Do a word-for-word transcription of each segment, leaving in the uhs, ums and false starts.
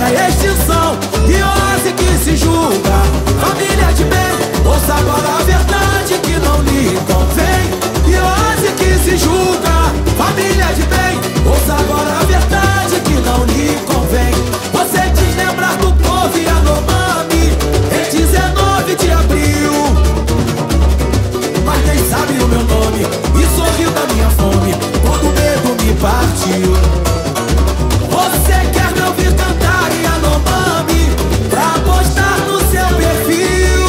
própria extinção. Iose que se julga família de bem, ouça agora a verdade que não lhe convém. Iose que se julga família de bem, ouça agora a verdade que não lhe convém. Você deslembrar do povo Yanomami em dezenove de abril, mas nem sabe o meu nome e sorriu da minha fome quando o medo me partiu. Você quer me ouvir cantar Yanomami pra postar no seu perfil,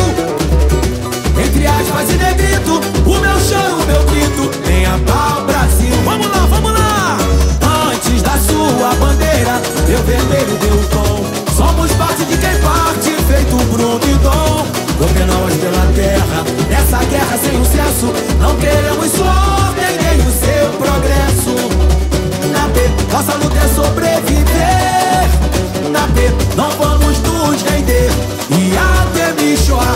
entre aspas e negrito, o meu choro, o meu grito, venha pau Brasil. Vamos lá, vamos lá! Antes da sua bandeira, eu vermelho deu o tom. Somos parte de quem parte, feito Bruno e Dom. Governamos pela terra, nessa guerra sem um senso. Não queremos sua ordem, nem o seu progresso. Na B, nossa luta é sobreviver. Na B, não vamos nos render. E até me chorar,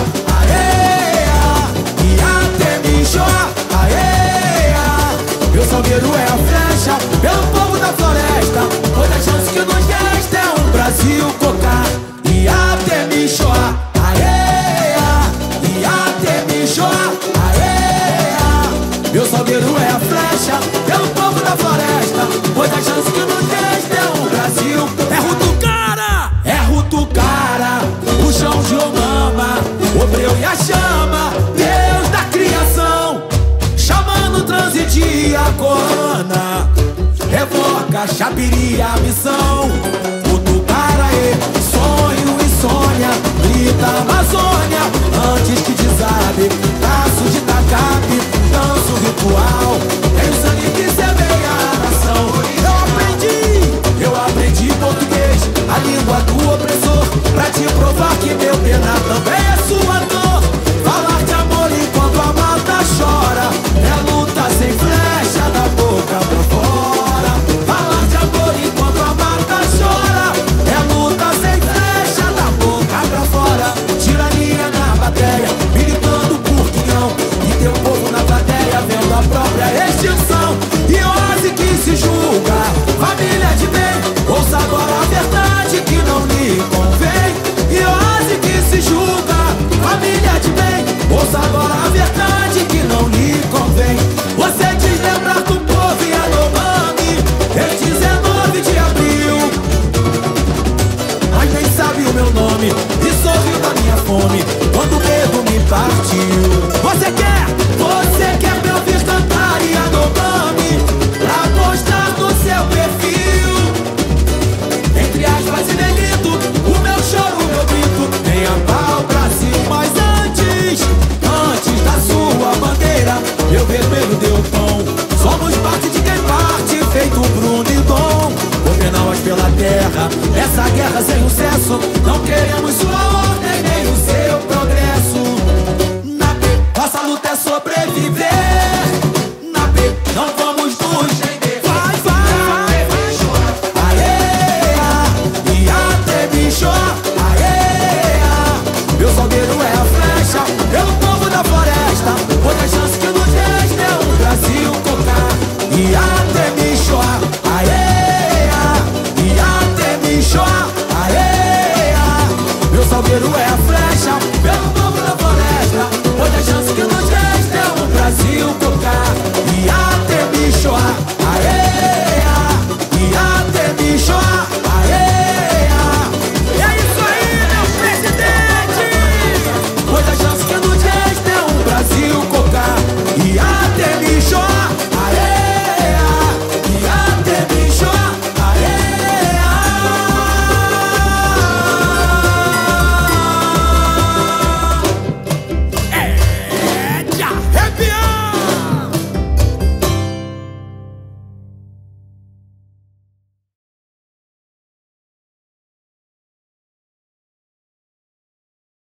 aê, e até me chorar, aê. Meu salgueiro é a flecha, pelo povo da floresta, pois a chance que nos resta é um Brasil cocar. E até me chorar, aê, e até me chorar, aê. Meu salgueiro é a flecha, pelo povo da floresta, pois a chance que nos resta é um Brasil. É Rutucara, é Rutucara, o chão de Omama, o breu e a chama, Deus da criação, chamando o trânsito e a corona. Revoca, chapiria, a missão. Rutucara, e sonho e sonha, grita Amazônia, antes que desabe, traço de tacape, danço ritual, tem o sangue que semeia a nação. Eu aprendi, eu aprendi português, a língua do opressor, pra te provar que meu penar também é sua dor. Falar de amor enquanto a mata chora, é luta sem flecha da boca pra fora. Falar de amor enquanto a mata chora, é luta sem flecha da boca pra fora. Tirania na bateria, militando por quinhão, e teu povo na plateia vendo a própria extinção. Iose que se julga família de bem, ouça agora a verdade que não lhe convém. Iose que se julga família de bem, ouça agora a verdade que não lhe convém. Você deslembrar do povo Yanomami em dezenove de abril, mas nem sabe o meu nome e sorriu da minha fome